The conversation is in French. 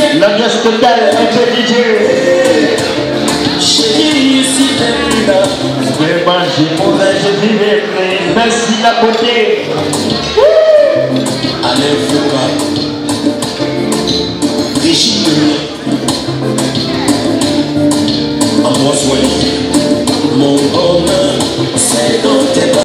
L'ambiance totale, un peu DJ. Chérie, si t'es là. Vraiment, j'ai mauvais, je vivais près. Merci la beauté. Allez, Fouca. Brigitte. Amos Wally. Mon bonheur.